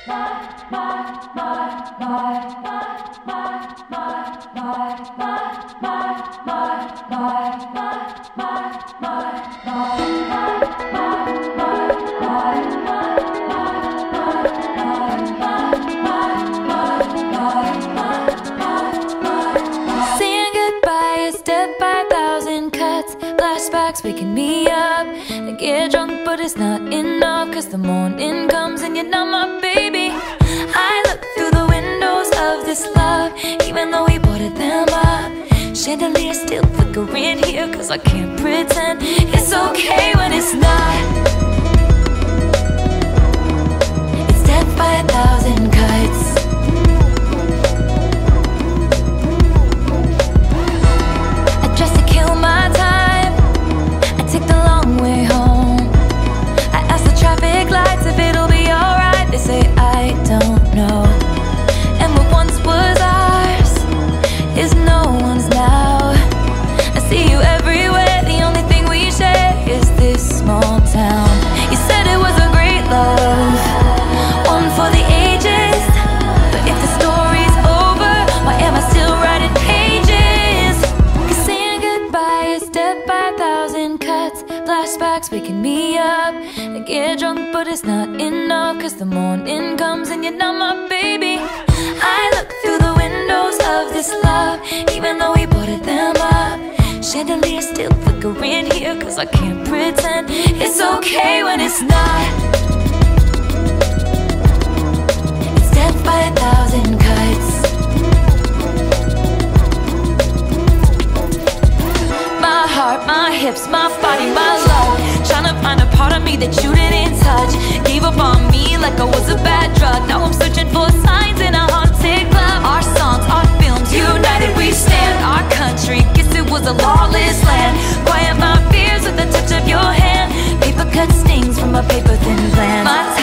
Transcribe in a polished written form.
Waking me up, I get drunk but it's not enough, cause the morning comes and you're not my baby. I look through the windows of this love, even though we boarded them up. Chandelier still flickering here, cause I can't pretend it's okay when it's not. It's death by 1,000 cuts. I dress to kill my time, take the long way home. I ask the traffic lights if it'll be alright. They say I don't know. And what once was ours is no one's now. I see you everywhere, the only thing we share is this small town. You said it was a great love, one for the ages. But if the story's over, why am I still writing pages? Cause saying goodbye is death by 1,000 cuts. Flashbacks waking me up, I get drunk but it's not enough, cause the morning comes and you're not my baby. I look through the windows of this love, even though we boarded them up. Chandelier still flickering here, cause I can't pretend it's okay when it's not. It's death by 1,000 cuts. My heart, my hips, my body, my love, tryna find a part of me that you didn't touch. Gave up on me like I was a bad drug. Now I'm searching for signs in a haunted club. Our songs, our films, united we stand. Our country, guess it was a lawless land. Quiet my fears with the touch of your hand. Paper cut stings from a paper thin plan. My